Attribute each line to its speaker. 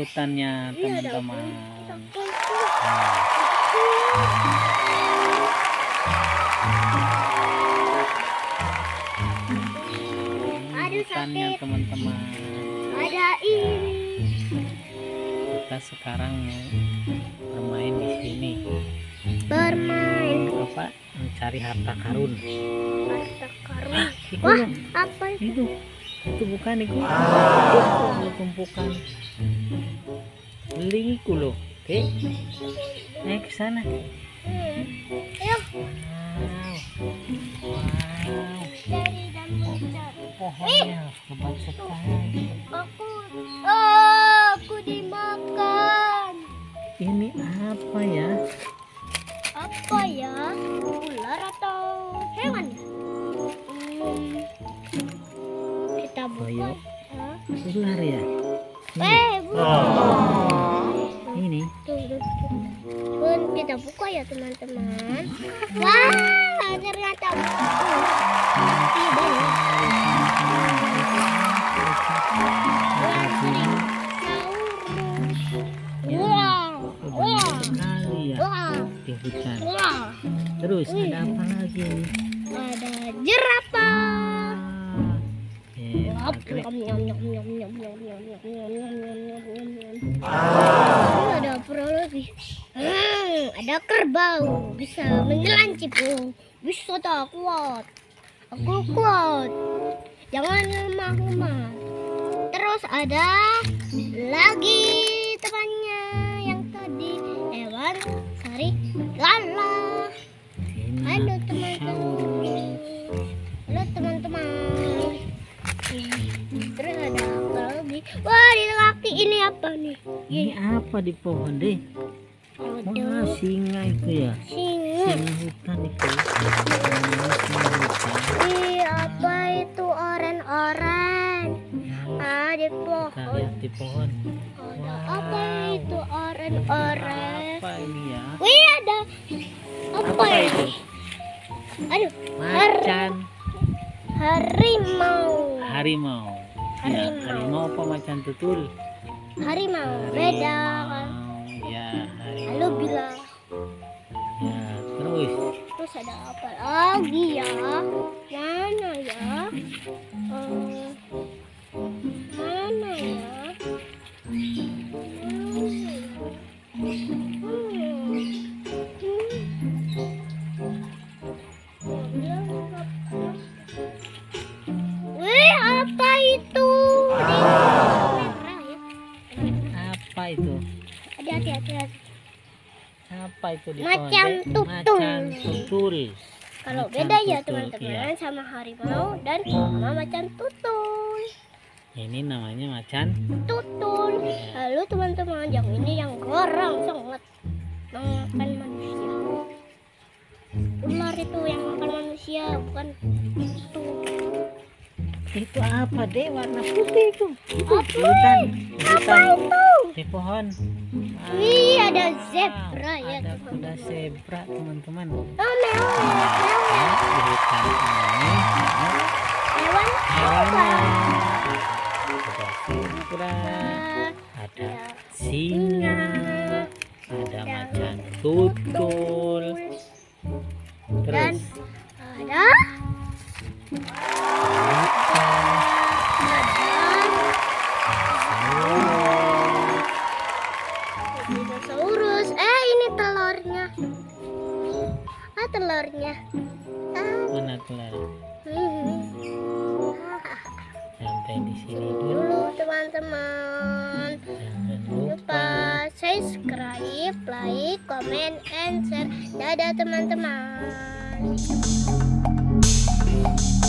Speaker 1: hutannya, teman-teman. Hutannya, teman-teman.
Speaker 2: Ada ini.
Speaker 1: Kita sekarang bermain di sini.
Speaker 2: Bermain
Speaker 1: Apa? Mencari harta karun.
Speaker 2: harta karun.
Speaker 1: Itu
Speaker 2: Wah,
Speaker 1: loh.
Speaker 2: apa itu?
Speaker 1: Itu bukan itu. Itu tumpukan. Beling itu loh. Oke. Naik ke sana.
Speaker 2: Ayo,
Speaker 1: Wow.
Speaker 2: cari dan mencari.
Speaker 1: Pohonnya hebat sekali.
Speaker 2: Aku dimakan.
Speaker 1: Ini apa ya?
Speaker 2: Apa ya? Ular atau hewan? Kita buka.
Speaker 1: Ayo.
Speaker 2: Hah?
Speaker 1: Ular ya?
Speaker 2: Bukan.
Speaker 1: Ini.
Speaker 2: Tuh. Pun kita buka ya teman-teman. Wah, ternyata tidak. Wah,
Speaker 1: Sekali ya
Speaker 2: wah,
Speaker 1: di hutan.
Speaker 2: wah.
Speaker 1: Terus ada apa lagi?
Speaker 2: Ada jerapah. Ada apa lagi? Ada kerbau bisa menyelam cipung. Bisa tak kuat. Aku kuat. Jangan lemah-lemah. Terus ada lagi temannya yang tadi hewan serigala. Halo teman-teman. Halo teman-teman. Terus ada apa lagi? Wah, di kaki ini apa nih?
Speaker 1: Ini apa di pohon deh? Wah, singa itu ya.
Speaker 2: Singa.
Speaker 1: Singa hutan itu. Singa hutan.
Speaker 2: Ih, apa itu oren-oren? Di
Speaker 1: Kita
Speaker 2: pohon.
Speaker 1: lihat di pohon.
Speaker 2: Ada apa itu oren-oren?
Speaker 1: Apa ini ya?
Speaker 2: Wih, ada apa ya?
Speaker 1: itu?
Speaker 2: Aduh,
Speaker 1: Macan.
Speaker 2: harimau.
Speaker 1: Harimau. Ya, harimau apa macan tutul?
Speaker 2: Harimau. Beda kan?
Speaker 1: Ya, harimau.
Speaker 2: Lalu bilang.
Speaker 1: Ya, terus.
Speaker 2: Terus ada apa lagi ya? Mana ya? Mana ya? Wih, apa itu? Merah ya?
Speaker 1: Apa itu?
Speaker 2: Hati-hati.
Speaker 1: Apa itu di
Speaker 2: Macan
Speaker 1: pohon?
Speaker 2: tutul.
Speaker 1: Macan tutul.
Speaker 2: Kalau
Speaker 1: Macan
Speaker 2: beda ya
Speaker 1: tutul,
Speaker 2: teman-teman
Speaker 1: iya.
Speaker 2: sama harimau dan sama macan tutul.
Speaker 1: Ini namanya macan.
Speaker 2: Tutul. Lalu teman-teman, yang ini yang garang sangat makan manusia. Ular itu yang makan manusia, bukan itu.
Speaker 1: Itu apa deh? Warna putih itu.
Speaker 2: Apa?
Speaker 1: Hutan.
Speaker 2: Apa itu?
Speaker 1: Di pohon.
Speaker 2: Wih, ada zebra ya
Speaker 1: Ada
Speaker 2: teman.
Speaker 1: kuda zebra, teman-teman.
Speaker 2: Oh, meow.
Speaker 1: Ya, di hutan ini
Speaker 2: Hewan
Speaker 1: hewannya
Speaker 2: apa?
Speaker 1: ada zebra, ada
Speaker 2: Ya.
Speaker 1: singa, ada macan tutul,
Speaker 2: Dan
Speaker 1: terus
Speaker 2: ada dinosaurus. Ini telurnya. Telurnya.
Speaker 1: mana telur? Sampai di sini dulu.
Speaker 2: Dulu teman-teman.
Speaker 1: Jangan
Speaker 2: Lupa
Speaker 1: lupa.
Speaker 2: subscribe, like, comment, and share. Dadah teman-teman.